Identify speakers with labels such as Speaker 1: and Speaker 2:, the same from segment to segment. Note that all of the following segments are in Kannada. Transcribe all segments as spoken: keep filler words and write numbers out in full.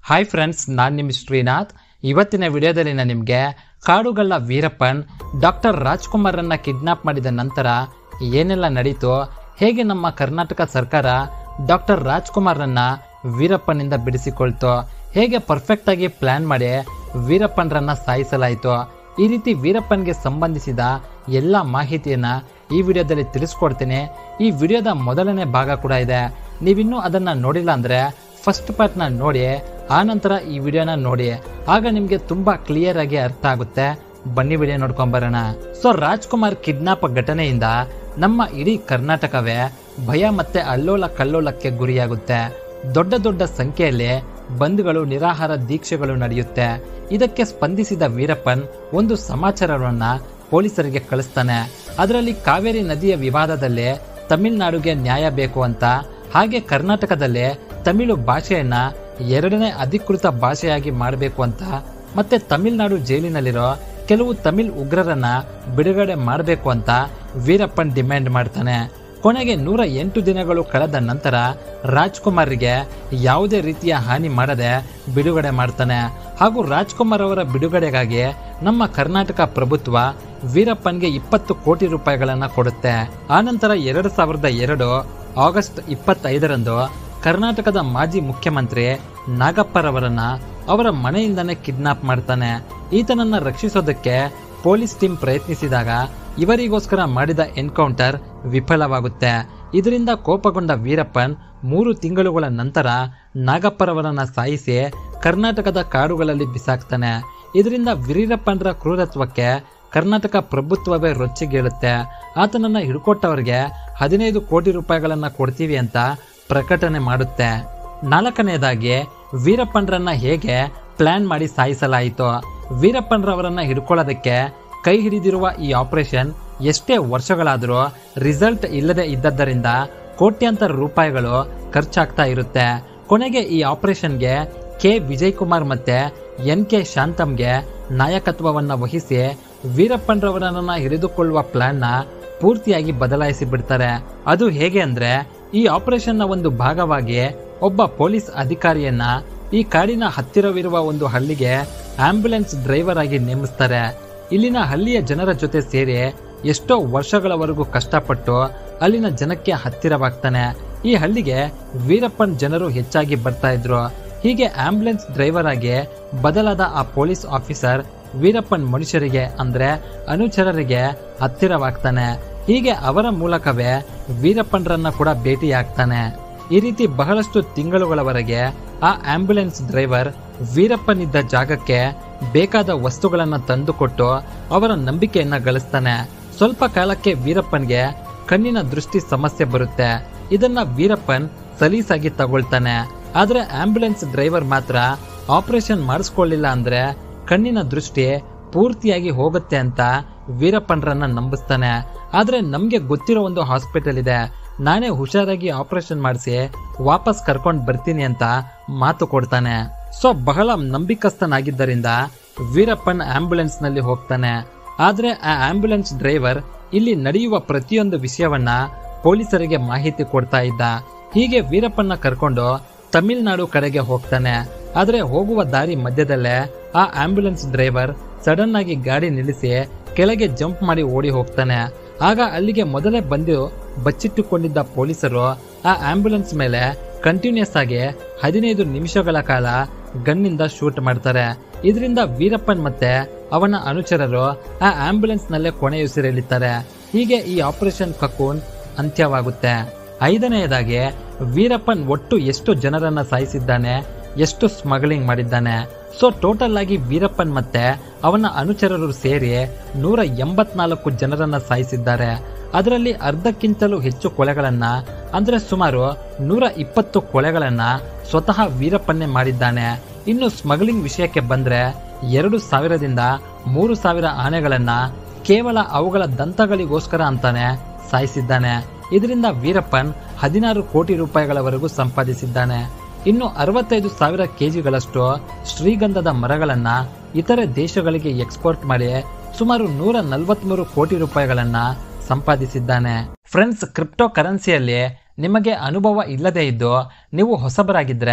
Speaker 1: ಹಾಯ್ ಫ್ರೆಂಡ್ಸ್, ನಾನು ನಿಮ್ಮ ಶ್ರೀನಾಥ್. ಇವತ್ತಿನ ವಿಡಿಯೋದಲ್ಲಿ ನಾನು ನಿಮಗೆ ಕಾಡುಗಳ್ಳ ವೀರಪ್ಪನ್ ಡಾಕ್ಟರ್ ರಾಜ್ಕುಮಾರನ್ನ ಕಿಡ್ನಾಪ್ ಮಾಡಿದ ನಂತರ ಏನೆಲ್ಲ ನಡೀತು, ಹೇಗೆ ನಮ್ಮ ಕರ್ನಾಟಕ ಸರ್ಕಾರ ಡಾಕ್ಟರ್ ರಾಜ್ಕುಮಾರನ್ನ ವೀರಪ್ಪನಿಂದ ಬಿಡಿಸಿಕೊಳ್ತು, ಹೇಗೆ ಪರ್ಫೆಕ್ಟ್ ಆಗಿ ಪ್ಲಾನ್ ಮಾಡಿ ವೀರಪ್ಪನ್ರನ್ನ ಸಾಯಿಸಲಾಯಿತು, ಈ ರೀತಿ ವೀರಪ್ಪನ್ಗೆ ಸಂಬಂಧಿಸಿದ ಎಲ್ಲ ಮಾಹಿತಿಯನ್ನ ಈ ವಿಡಿಯೋದಲ್ಲಿ ತಿಳಿಸ್ಕೊಡ್ತೀನಿ. ಈ ವಿಡಿಯೋದ ಮೊದಲನೇ ಭಾಗ ಕೂಡ ಇದೆ. ನೀವಿನ್ನೂ ಅದನ್ನ ನೋಡಿಲ್ಲ ಅಂದ್ರೆ ಫಸ್ಟ್ ಪಾರ್ಟ್ನ ನೋಡಿ, ಆನಂತರ ಈ ವಿಡಿಯೋನ ನೋಡಿ. ಆಗ ನಿಮ್ಗೆ ತುಂಬಾ ಕ್ಲಿಯರ್ ಆಗಿ ಅರ್ಥ ಆಗುತ್ತೆ. ಬನ್ನಿ ವಿಡಿಯೋ ನೋಡ್ಕೊಂಡ್ ಬರೋಣ. ಸೊ ರಾಜ್ಕುಮಾರ್ ಕಿಡ್ನಾಪ್ ಘಟನೆಯಿಂದ ನಮ್ಮ ಇಡೀ ಕರ್ನಾಟಕವೇ ಭಯ ಮತ್ತೆ ಅಲ್ಲೋಲ ಕಲ್ಲೋಲಕ್ಕೆ ಗುರಿಯಾಗುತ್ತೆ. ದೊಡ್ಡ ದೊಡ್ಡ ಸಂಖ್ಯೆಯಲ್ಲಿ ಬಂದ್ಗಳು, ನಿರಾಹಾರ ದೀಕ್ಷೆಗಳು ನಡೆಯುತ್ತೆ. ಇದಕ್ಕೆ ಸ್ಪಂದಿಸಿದ ವೀರಪ್ಪನ್ ಒಂದು ಸಮಾಚಾರವನ್ನ ಪೊಲೀಸರಿಗೆ ಕಳಿಸ್ತಾನೆ. ಅದರಲ್ಲಿ ಕಾವೇರಿ ನದಿಯ ವಿವಾದದಲ್ಲಿ ತಮಿಳುನಾಡಿಗೆ ನ್ಯಾಯ ಬೇಕು ಅಂತ, ಹಾಗೆ ಕರ್ನಾಟಕದಲ್ಲಿ ತಮಿಳು ಭಾಷೆಯನ್ನ ಎರಡನೇ ಅಧಿಕೃತ ಭಾಷೆಯಾಗಿ ಮಾಡಬೇಕು ಅಂತ, ಮತ್ತೆ ತಮಿಳುನಾಡು ಜೈಲಿನಲ್ಲಿರೋ ಕೆಲವು ತಮಿಳ್ ಉಗ್ರರನ್ನ ಬಿಡುಗಡೆ ಮಾಡಬೇಕು ಅಂತ ವೀರಪ್ಪನ್ ಡಿಮ್ಯಾಂಡ್ ಮಾಡ್ತಾನೆ. ಕೊನೆಗೆ ನೂರ ಎಂಟು ದಿನಗಳು ಕಳೆದ ನಂತರ ರಾಜ್ಕುಮಾರ್ಗೆ ಯಾವುದೇ ರೀತಿಯ ಹಾನಿ ಮಾಡದೆ ಬಿಡುಗಡೆ ಮಾಡ್ತಾನೆ. ಹಾಗೂ ರಾಜ್ಕುಮಾರ್ ಅವರ ಬಿಡುಗಡೆಗಾಗಿ ನಮ್ಮ ಕರ್ನಾಟಕ ಪ್ರಭುತ್ವ ವೀರಪ್ಪನ್ಗೆ ಇಪ್ಪತ್ತು ಕೋಟಿ ರೂಪಾಯಿಗಳನ್ನ ಕೊಡುತ್ತೆ. ಆನಂತರ ಎರಡು ಸಾವಿರದ ಎರಡು ಆಗಸ್ಟ್ ಇಪ್ಪತ್ತೈದರಂದು ಕರ್ನಾಟಕದ ಮಾಜಿ ಮುಖ್ಯಮಂತ್ರಿ ನಾಗಪ್ಪರವರನ್ನ ಅವರ ಮನೆಯಿಂದನೇ ಕಿಡ್ನಾಪ್ ಮಾಡ್ತಾನೆ. ಈತನನ್ನ ರಕ್ಷಿಸೋದಕ್ಕೆ ಪೊಲೀಸ್ ಟೀಮ್ ಪ್ರಯತ್ನಿಸಿದಾಗ ಇವರಿಗೋಸ್ಕರ ಮಾಡಿದ ಎನ್ಕೌಂಟರ್ ವಿಫಲವಾಗುತ್ತೆ. ಇದರಿಂದ ಕೋಪಗೊಂಡ ವೀರಪ್ಪನ್ ಮೂರು ತಿಂಗಳುಗಳ ನಂತರ ನಾಗಪ್ಪರವರನ್ನ ಸಾಯಿಸಿ ಕರ್ನಾಟಕದ ಕಾಡುಗಳಲ್ಲಿ ಬಿಸಾಕ್ತಾನೆ. ಇದರಿಂದ ವೀರಪ್ಪನ್ರ ಕ್ರೂರತ್ವಕ್ಕೆ ಕರ್ನಾಟಕ ಪ್ರಭುತ್ವವೇ ರೊಚ್ಚಿಗೇಳುತ್ತೆ. ಆತನನ್ನ ಹಿಡ್ಕೊಟ್ಟವರಿಗೆ ಹದಿನೈದು ಕೋಟಿ ರೂಪಾಯಿಗಳನ್ನ ಕೊಡ್ತೀವಿ ಅಂತ ಪ್ರಕಟಣೆ ಮಾಡುತ್ತೆ. ನಾಲ್ಕನೆಯದಾಗಿ ವೀರಪ್ಪನ್ರನ್ನ ಹೇಗೆ ಪ್ಲಾನ್ ಮಾಡಿ ಸಾಯಿಸಲಾಯಿತು. ವೀರಪ್ಪನ್ರವರನ್ನ ಹಿಡ್ಕೊಳ್ಳೋದಕ್ಕೆ ಕೈ ಹಿಡಿದಿರುವ ಈ ಆಪರೇಷನ್ ಎಷ್ಟೇ ವರ್ಷಗಳಾದರೂ ರಿಸಲ್ಟ್ ಇಲ್ಲದೆ ಇದ್ದದ್ದರಿಂದ ಕೋಟ್ಯಾಂತರ ರೂಪಾಯಿಗಳು ಖರ್ಚಾಗ್ತಾ ಇರುತ್ತೆ. ಕೊನೆಗೆ ಈ ಆಪರೇಷನ್ಗೆ ಕೆ ವಿಜಯ್ ಕುಮಾರ್ ಮತ್ತೆ ಎನ್ ಕೆ ಶಾಂತಮ್ಗೆ ನಾಯಕತ್ವವನ್ನ ವಹಿಸಿ ವೀರಪ್ಪನ್ರವರನ್ನ ಹಿಡಿದುಕೊಳ್ಳುವ ಪ್ಲಾನ್ ನ ಪೂರ್ತಿಯಾಗಿ ಬದಲಾಯಿಸಿ ಬಿಡ್ತಾರೆ. ಅದು ಹೇಗೆ ಅಂದ್ರೆ, ಈ ಆಪರೇಷನ್ ನ ಒಂದು ಭಾಗವಾಗಿ ಒಬ್ಬ ಪೊಲೀಸ್ ಅಧಿಕಾರಿಯನ್ನ ಈ ಕಾಡಿನ ಹತ್ತಿರವಿರುವ ಒಂದು ಹಳ್ಳಿಗೆ ಆಂಬ್ಯುಲೆನ್ಸ್ ಡ್ರೈವರ್ ಆಗಿ ನೇಮಿಸ್ತಾರೆ. ಇಲ್ಲಿನ ಹಳ್ಳಿಯ ಜನರ ಜೊತೆ ಸೇರಿ ಎಷ್ಟೋ ವರ್ಷಗಳವರೆಗೂ ಕಷ್ಟಪಟ್ಟು ಅಲ್ಲಿನ ಜನಕ್ಕೆ ಹತ್ತಿರವಾಗ್ತಾನೆ. ಈ ಹಳ್ಳಿಗೆ ವೀರಪ್ಪನ್ ಜನರು ಹೆಚ್ಚಾಗಿ ಬರ್ತಾ ಇದ್ರು. ಹೀಗೆ ಆಂಬ್ಯುಲೆನ್ಸ್ ಡ್ರೈವರ್ ಆಗಿ ಬದಲಾದ ಆ ಪೊಲೀಸ್ ಆಫೀಸರ್ ವೀರಪ್ಪನ್ ಮನುಷ್ಯರಿಗೆ ಅಂದ್ರೆ ಅನುಚರರಿಗೆ ಹತ್ತಿರವಾಗ್ತಾನೆ. ಹೀಗೆ ಅವರ ಮೂಲಕವೇ ವೀರಪ್ಪನ್ರನ್ನ ಕೂಡ ಭೇಟಿಯಾಗ್ತಾನೆ. ಈ ರೀತಿ ಬಹಳಷ್ಟು ತಿಂಗಳುಗಳವರೆಗೆ ಆ ಆಂಬ್ಯುಲೆನ್ಸ್ ಡ್ರೈವರ್ ವೀರಪ್ಪನ್ ಇದ್ದ ಜಾಗಕ್ಕೆ ಬೇಕಾದ ವಸ್ತುಗಳನ್ನ ತಂದುಕೊಟ್ಟು ಅವರ ನಂಬಿಕೆಯನ್ನ ಗಳಿಸ್ತಾನೆ. ಸ್ವಲ್ಪ ಕಾಲಕ್ಕೆ ವೀರಪ್ಪನ್ಗೆ ಕಣ್ಣಿನ ದೃಷ್ಟಿ ಸಮಸ್ಯೆ ಬರುತ್ತೆ. ಇದನ್ನ ವೀರಪ್ಪನ್ ಸಲೀಸಾಗಿ ತಗೊಳ್ತಾನೆ. ಆದ್ರೆ ಆಂಬ್ಯುಲೆನ್ಸ್ ಡ್ರೈವರ್ ಮಾತ್ರ ಆಪರೇಷನ್ ಮಾಡಿಸ್ಕೊಳ್ಳಿಲ್ಲ ಅಂದ್ರೆ ಕಣ್ಣಿನ ದೃಷ್ಟಿ ಪೂರ್ತಿಯಾಗಿ ಹೋಗುತ್ತೆ ಅಂತ ವೀರಪ್ಪನ್ರನ್ನ ನಂಬಿಸ್ತಾನೆ. ಆದ್ರೆ ನಮ್ಗೆ ಗೊತ್ತಿರೋ ಒಂದು ಹಾಸ್ಪಿಟಲ್ ಇದೆ, ನಾನೇ ಹುಷಾರಾಗಿ ಆಪರೇಷನ್ ಮಾಡಿಸಿ ವಾಪಸ್ ಕರ್ಕೊಂಡ್ ಬರ್ತೀನಿ ಅಂತ ಮಾತು ಕೊಡ್ತಾನೆ. ಸೊ ಬಹಳ ನಂಬಿಕಸ್ಥನಾಗಿದ್ದರಿಂದ ವೀರಪ್ಪನ್ ಆಂಬ್ಯುಲೆನ್ಸ್ ನಲ್ಲಿ ಹೋಗ್ತಾನೆ. ಆದ್ರೆ ಆ ಆಂಬ್ಯುಲೆನ್ಸ್ ಡ್ರೈವರ್ ಇಲ್ಲಿ ನಡೆಯುವ ಪ್ರತಿಯೊಂದು ವಿಷಯವನ್ನ ಪೊಲೀಸರಿಗೆ ಮಾಹಿತಿ ಕೊಡ್ತಾ ಇದ್ದ. ಹೀಗೆ ವೀರಪ್ಪನ್ನ ಕರ್ಕೊಂಡು ತಮಿಳುನಾಡು ಕಡೆಗೆ ಹೋಗ್ತಾನೆ. ಆದ್ರೆ ಹೋಗುವ ದಾರಿ ಮಧ್ಯದಲ್ಲೇ ಆ ಆಂಬ್ಯುಲೆನ್ಸ್ ಡ್ರೈವರ್ ಸಡನ್ ಆಗಿ ಗಾಡಿ ನಿಲ್ಲಿಸಿ ಕೆಳಗೆ ಜಂಪ್ ಮಾಡಿ ಓಡಿ ಹೋಗ್ತಾನೆ. ಆಗ ಅಲ್ಲಿಗೆ ಮೊದಲೇ ಬಂದು ಬಚ್ಚಿಟ್ಟುಕೊಂಡಿದ್ದ ಪೊಲೀಸರು ಆ ಆಂಬ್ಯುಲೆನ್ಸ್ ಮೇಲೆ ಕಂಟಿನ್ಯೂಸ್ ಆಗಿ ಹದಿನೈದು ನಿಮಿಷಗಳ ಕಾಲ ಗನ್ನಿಂದ ಶೂಟ್ ಮಾಡ್ತಾರೆ. ಇದರಿಂದ ವೀರಪ್ಪನ್ ಮತ್ತೆ ಅವನ ಅನುಚರರು ಆ ಆಂಬ್ಯುಲೆನ್ಸ್ ನಲ್ಲೇ ಕೊನೆಯುಸಿರೆಳಿತಾರೆ. ಹೀಗೆ ಈ ಆಪರೇಷನ್ ಕಕೂನ್ ಅಂತ್ಯವಾಗುತ್ತೆ. ಐದನೆಯದಾಗಿ ವೀರಪ್ಪನ್ ಒಟ್ಟು ಎಷ್ಟು ಜನರನ್ನ ಸಾಯಿಸಿದ್ದಾನೆ, ಎಷ್ಟು ಸ್ಮಗ್ಲಿಂಗ್ ಮಾಡಿದ್ದಾನೆ. ಸೊ ಟೋಟಲ್ ಆಗಿ ವೀರಪ್ಪನ್ ಮತ್ತೆ ಅವನ ಅನುಚರರು ಸೇರಿ ನೂರ ಎಂಬತ್ನಾಲ್ಕು ಜನರನ್ನ ಸಾಯಿಸಿದ್ದಾರೆ. ಅದರಲ್ಲಿ ಅರ್ಧಕ್ಕಿಂತಲೂ ಹೆಚ್ಚು ಕೊಲೆಗಳನ್ನ ಅಂದ್ರೆ ಸುಮಾರು ನೂರ ಇಪ್ಪತ್ತು ಕೊಲೆಗಳನ್ನ ಸ್ವತಃ ವೀರಪ್ಪನ್ನೇ ಮಾಡಿದ್ದಾನೆ. ಇನ್ನು ಸ್ಮಗ್ಲಿಂಗ್ ವಿಷಯಕ್ಕೆ ಬಂದ್ರೆ ಎರಡು ಸಾವಿರದಿಂದ ಮೂರು ಸಾವಿರ ಆನೆಗಳನ್ನ ಕೇವಲ ಅವುಗಳ ದಂತಗಳಿಗೋಸ್ಕರ ಅಂತಾನೆ ಸಾಯಿಸಿದ್ದಾನೆ. ಇದರಿಂದ ವೀರಪ್ಪನ್ ಹದಿನಾರು ಕೋಟಿ ರೂಪಾಯಿಗಳವರೆಗೂ ಸಂಪಾದಿಸಿದ್ದಾನೆ. ಇನ್ನು ಅರವತ್ತೈದು ಸಾವಿರ ಕೆಜಿಗಳಷ್ಟು ಶ್ರೀಗಂಧದ ಮರಗಳನ್ನ ಇತರೆ ದೇಶಗಳಿಗೆ ಎಕ್ಸ್ಪೋರ್ಟ್ ಮಾಡಿ ಸುಮಾರು ನೂರ ನಲವತ್ಮೂರು ಕೋಟಿ ರೂಪಾಯಿಗಳನ್ನ ಸಂಪಾದಿಸಿದ್ದಾನೆ. ಫ್ರೆಂಡ್ಸ್, ಕ್ರಿಪ್ಟೋ ಕರೆನ್ಸಿಯಲ್ಲಿ ನಿಮಗೆ ಅನುಭವ ಇಲ್ಲದೇ ಇದ್ದು ನೀವು ಹೊಸಬರಾಗಿದ್ರೆ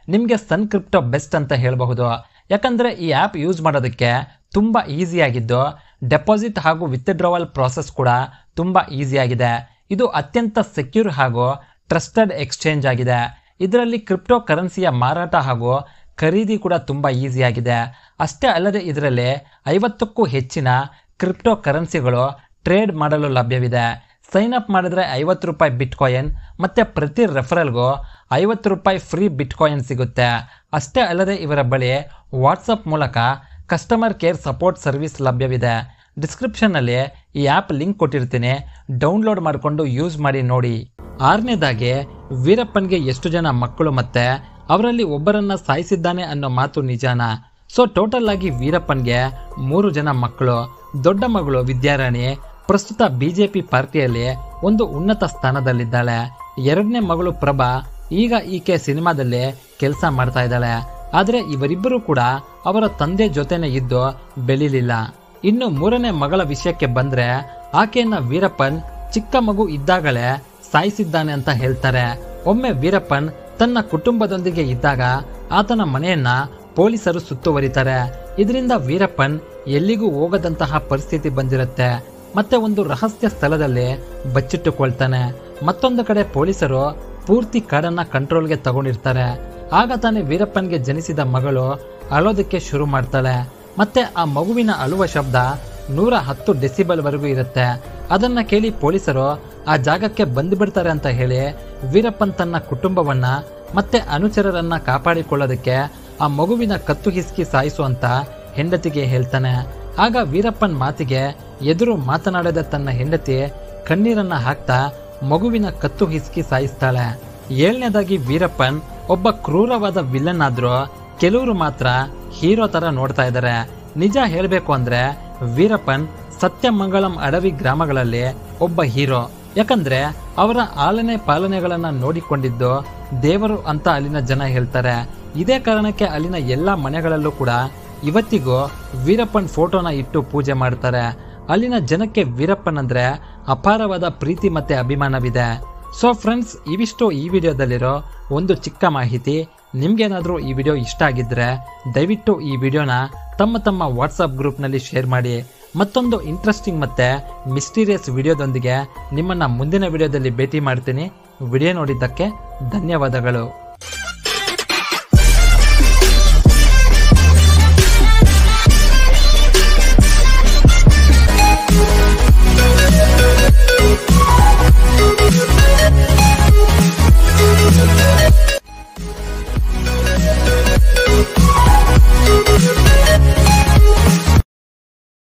Speaker 1: ನಿಮಗೆ ಸನ್ ಕ್ರಿಪ್ಟೋ ಬೆಸ್ಟ್ ಅಂತ ಹೇಳಬಹುದು. ಯಾಕಂದರೆ ಈ ಆ್ಯಪ್ ಯೂಸ್ ಮಾಡೋದಕ್ಕೆ ತುಂಬ ಈಸಿಯಾಗಿದ್ದು ಡೆಪಾಸಿಟ್ ಹಾಗೂ ವಿತ್ಡ್ರಾವಲ್ ಪ್ರಾಸೆಸ್ ಕೂಡ ತುಂಬ ಈಸಿಯಾಗಿದೆ. ಇದು ಅತ್ಯಂತ ಸೆಕ್ಯೂರ್ ಹಾಗೂ ಟ್ರಸ್ಟೆಡ್ ಎಕ್ಸ್ಚೇಂಜ್ ಆಗಿದೆ. ಇದರಲ್ಲಿ ಕ್ರಿಪ್ಟೋ ಕರೆನ್ಸಿಯ ಮಾರಾಟ ಹಾಗೂ ಖರೀದಿ ಕೂಡ ತುಂಬ ಈಸಿಯಾಗಿದೆ. ಅಷ್ಟೇ ಅಲ್ಲದೆ ಇದರಲ್ಲಿ ಐವತ್ತಕ್ಕೂ ಹೆಚ್ಚಿನ ಕ್ರಿಪ್ಟೋ ಕರೆನ್ಸಿಗಳು ಟ್ರೇಡ್ ಮಾಡಲು ಲಭ್ಯವಿದೆ. ಸೈನ್ ಅಪ್ ಮಾಡಿದ್ರೆ ಐವತ್ತು ರೂಪಾಯಿ ಬಿಟ್ಕಾಯಿನ್ ಮತ್ತು ಪ್ರತಿ ರೆಫರಲ್ಗೂ ಐವತ್ತು ರೂಪಾಯಿ ಫ್ರೀ ಬಿಟ್ಕಾಯಿನ್ ಸಿಗುತ್ತೆ. ಅಷ್ಟೇ ಅಲ್ಲದೆ ಇವರ ಬಳಿ ವಾಟ್ಸಪ್ ಮೂಲಕ ಕಸ್ಟಮರ್ ಕೇರ್ ಸಪೋರ್ಟ್ ಸರ್ವಿಸ್ ಲಭ್ಯವಿದೆ. ಡಿಸ್ಕ್ರಿಪ್ಷನ್ನಲ್ಲಿ ಈ ಆ್ಯಪ್ ಲಿಂಕ್ ಕೊಟ್ಟಿರ್ತೀನಿ, ಡೌನ್ಲೋಡ್ ಮಾಡಿಕೊಂಡು ಯೂಸ್ ಮಾಡಿ ನೋಡಿ. ಆರನೇದಾಗಿ ವೀರಪ್ಪನ್ಗೆ ಎಷ್ಟು ಜನ ಮಕ್ಕಳು ಮತ್ತೆ ಅವರಲ್ಲಿ ಒಬ್ಬರನ್ನ ಸಾಯಿಸಿದ್ದಾನೆ ಅನ್ನೋ ಮಾತು ನಿಜಾನ? ಸೊ ಟೋಟಲ್ ಆಗಿ ವೀರಪ್ಪನ್ಗೆ ಮೂರು ಜನ ಮಕ್ಕಳು. ದೊಡ್ಡ ಮಗಳು ವಿದ್ಯಾರಾಣಿ ಪ್ರಸ್ತುತ ಬಿಜೆಪಿ ಪಾರ್ಟಿಯಲ್ಲಿ ಒಂದು ಉನ್ನತ ಸ್ಥಾನದಲ್ಲಿದ್ದಾಳೆ. ಎರಡನೇ ಮಗಳು ಪ್ರಭಾ ಈಗ ಈಕೆ ಸಿನಿಮಾದಲ್ಲಿ ಕೆಲಸ ಮಾಡ್ತಾ ಇದ್ದಾಳೆ. ಆದರೆ ಇವರಿಬ್ಬರು ಕೂಡ ಅವರ ತಂದೆ ಜೊತೆನೆ ಇದ್ದು ಬೆಳಿಲಿಲ್ಲ. ಇನ್ನು ಮೂರನೇ ಮಗಳ ವಿಷಯಕ್ಕೆ ಬಂದ್ರೆ ಆಕೆಯನ್ನ ವೀರಪ್ಪನ್ ಚಿಕ್ಕ ಮಗು ಇದ್ದಾಗಲೇ ಸಾಯಿಸಿದ್ದಾನೆ ಅಂತ ಹೇಳ್ತಾರೆ. ಒಮ್ಮೆ ವೀರಪ್ಪನ್ ತನ್ನ ಕುಟುಂಬದೊಂದಿಗೆ ಇದ್ದಾಗ ಆತನ ಮನೆಯನ್ನ ಪೊಲೀಸರು ಸುತ್ತುವರಿತಾರೆ. ಇದರಿಂದ ವೀರಪ್ಪನ್ ಎಲ್ಲಿಗೂ ಹೋಗದಂತಹ ಪರಿಸ್ಥಿತಿ ಬಂದಿರುತ್ತೆ. ಮತ್ತೆ ಒಂದು ರಹಸ್ಯ ಸ್ಥಳದಲ್ಲಿ ಬಚ್ಚಿಟ್ಟುಕೊಳ್ತಾನೆ. ಮತ್ತೊಂದು ಕಡೆ ಪೊಲೀಸರು ಪೂರ್ತಿ ಕಾಡನ್ನ ಕಂಟ್ರೋಲ್ಗೆ ತಗೊಂಡಿರ್ತಾರೆ. ಆಗ ತಾನೇ ವೀರಪ್ಪನ್ಗೆ ಜನಿಸಿದ ಮಗಳು ಅಳೋದಕ್ಕೆ ಶುರು ಮಾಡ್ತಾಳೆ. ಮತ್ತೆ ಆ ಮಗುವಿನ ಅಳುವ ಶಬ್ದ ನೂರ ಹತ್ತು ಡೆಸಿಬಲ್ ವರೆಗೂ ಇರುತ್ತೆ. ಅದನ್ನ ಕೇಳಿ ಪೊಲೀಸರು ಆ ಜಾಗಕ್ಕೆ ಬಂದುಬಿಡ್ತಾರೆ ಅಂತ ಹೇಳಿ ವೀರಪ್ಪನ್ ತನ್ನ ಕುಟುಂಬವನ್ನ ಮತ್ತೆ ಅನುಚರರನ್ನ ಕಾಪಾಡಿಕೊಳ್ಳೋದಕ್ಕೆ ಆ ಮಗುವಿನ ಕತ್ತು ಹಿಸ್ಕಿ ಸಾಯಿಸುವಂತ ಹೆಂಡತಿಗೆ ಹೇಳ್ತಾನೆ. ಆಗ ವೀರಪ್ಪನ್ ಮಾತಿಗೆ ಎದುರು ಮಾತನಾಡದ ತನ್ನ ಹೆಂಡತಿ ಕಣ್ಣೀರನ್ನ ಹಾಕ್ತಾ ಮಗುವಿನ ಕತ್ತು ಹಿಸ್ಕಿ ಸಾಯಿಸ್ತಾಳೆ. ಏಳನೇದಾಗಿ ವೀರಪ್ಪನ್ ಒಬ್ಬ ಕ್ರೂರವಾದ ವಿಲನ್ ಆದ್ರೂ ಕೆಲವರು ಮಾತ್ರ ಹೀರೋ ತರ ನೋಡ್ತಾ ಇದ್ದಾರೆ. ನಿಜ ಹೇಳ್ಬೇಕು ಅಂದ್ರೆ ವೀರಪ್ಪನ್ ಸತ್ಯಮಂಗಳಂ ಅಡವಿ ಗ್ರಾಮಗಳಲ್ಲಿ ಒಬ್ಬ ಹೀರೋ. ಯಾಕಂದ್ರೆ ಅವರ ಆಲನೆ ಪಾಲನೆಗಳನ್ನ ನೋಡಿಕೊಂಡಿದ್ದು ದೇವರು ಅಂತ ಅಲ್ಲಿನ ಜನ ಹೇಳ್ತಾರೆ. ಇದೇ ಕಾರಣಕ್ಕೆ ಅಲ್ಲಿನ ಎಲ್ಲಾ ಮನೆಗಳಲ್ಲೂ ಕೂಡ ಇವತ್ತಿಗೂ ವೀರಪ್ಪನ್ ಫೋಟೋನ ಇಟ್ಟು ಪೂಜೆ ಮಾಡ್ತಾರೆ. ಅಲ್ಲಿನ ಜನಕ್ಕೆ ವೀರಪ್ಪನ್ ಅಂದ್ರೆ ಅಪಾರವಾದ ಪ್ರೀತಿ ಮತ್ತೆ ಅಭಿಮಾನವಿದೆ. ಸೊ ಫ್ರೆಂಡ್ಸ್, ಇವಿಷ್ಟು ಈ ವಿಡಿಯೋದಲ್ಲಿರೋ ಒಂದು ಚಿಕ್ಕ ಮಾಹಿತಿ. ನಿಮ್ಗೇನಾದ್ರೂ ಈ ವಿಡಿಯೋ ಇಷ್ಟ ಆಗಿದ್ರೆ ದಯವಿಟ್ಟು ಈ ವಿಡಿಯೋನ ತಮ್ಮ ತಮ್ಮ ವಾಟ್ಸಪ್ ಗ್ರೂಪ್ನಲ್ಲಿ ಶೇರ್ ಮಾಡಿ. ಮತ್ತೊಂದು ಇಂಟ್ರೆಸ್ಟಿಂಗ್ ಮತ್ತೆ ಮಿಸ್ಟೀರಿಯಸ್ ವಿಡಿಯೋದೊಂದಿಗೆ ನಿಮ್ಮನ್ನ ಮುಂದಿನ ವಿಡಿಯೋದಲ್ಲಿ ಭೇಟಿ ಮಾಡ್ತೀನಿ. ವಿಡಿಯೋ ನೋಡಿದ್ದಕ್ಕೆ ಧನ್ಯವಾದಗಳು.